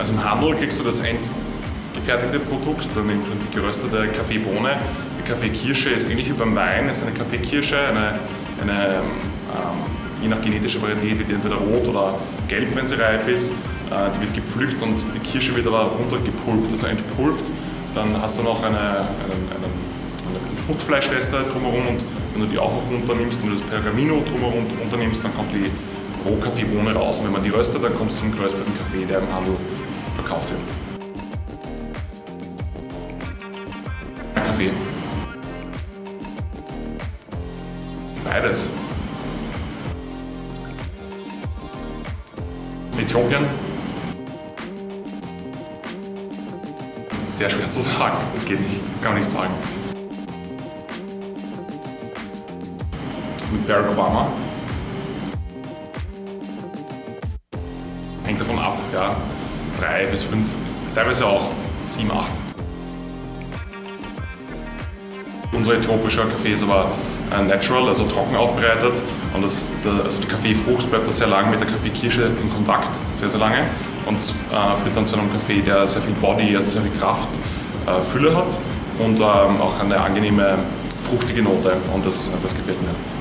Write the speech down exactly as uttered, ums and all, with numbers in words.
Also im Handel kriegst du das endgefertigte Produkt, dann nimmt schon die geröstete Kaffeebohne. Die Kaffeekirsche ist ähnlich wie beim Wein, ist eine Kaffeekirsche, eine, eine ähm, je nach genetischer Varietät wird die entweder rot oder gelb, wenn sie reif ist. Äh, die wird gepflückt und die Kirsche wird aber runtergepulpt, also entpulpt. Dann hast du noch eine, einen, einen, einen Fruchtfleischreste drumherum und wenn du die auch noch runternimmst und das Pergamino drumherum runternimmst, dann kommt die Rohkaffeebohne raus. Und wenn man die röstet, dann kommt es zum gerösteten Kaffee, der im Handel verkauft wird. Kaffee. Beides. Äthiopien? Sehr schwer zu sagen, das geht nicht, das kann man nicht sagen. Mit Barack Obama? Hängt davon ab, ja. Drei bis fünf, teilweise auch sieben, acht. Unser äthiopischer Kaffee ist aber natural, also trocken aufbereitet. Und das, also die Kaffeefrucht bleibt da sehr lange mit der Kaffeekirsche in Kontakt, sehr, sehr lange. Und das äh, führt dann zu einem Kaffee, der sehr viel Body, also sehr viel Kraft, äh, Fülle hat und ähm, auch eine angenehme, fruchtige Note. Und das, das gefällt mir.